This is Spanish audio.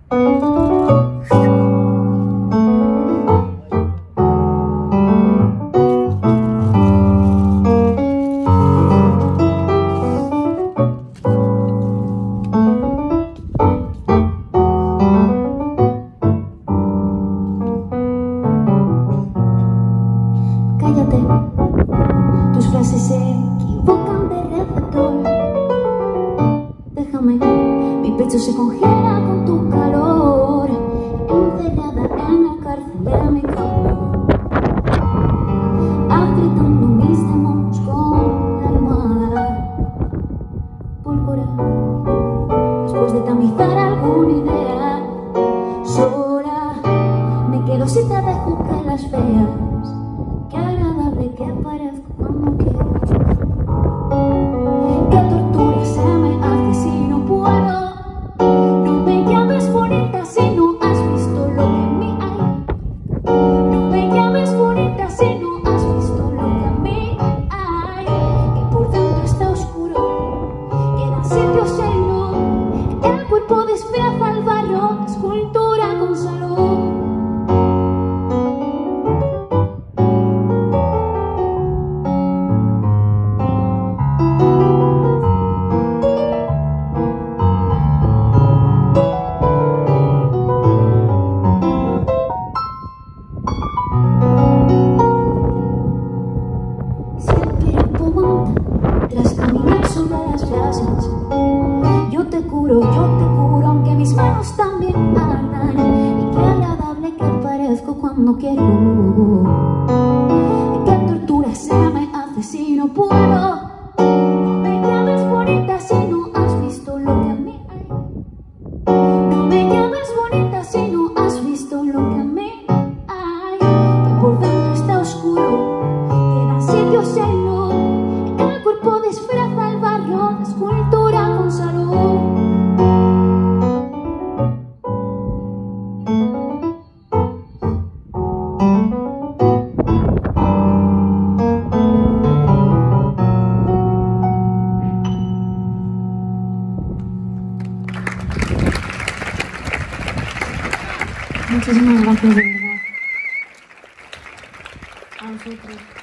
Cállate, tus frases se equivocan de receptor. Déjame, mi pecho se congela con tu calor, encerrada en la cárcel de mi cama, apretando mis demonios con la almohada. Pólvora, después de tamizar alguna idea, sola me quedo si te dejo que las veas. Qué agradable que parezco cuando quiero. Qué tortura se me hace si no puedo. No me llames bonita si no has visto lo que en mí hay. No me llames bonita si no has visto lo que en mí hay. Que por dentro está oscuro, quedan sitios en luz. El cuerpo despedaza el barro, escultura con salud. Tras caminar sobre las brasas, yo te curo, aunque mis manos también ardan. Y qué agradable que parezco cuando quiero. Qué tortura se me hace si no puedo. No me llames bonita si no has visto lo que en mí hay. No me llames bonita si no has visto lo que en mí hay. Que por dentro está oscuro, quedan sitios en luz. El cuerpo disfraza el barro, escultura con salud. Muchísimas gracias, de verdad. A vosotros.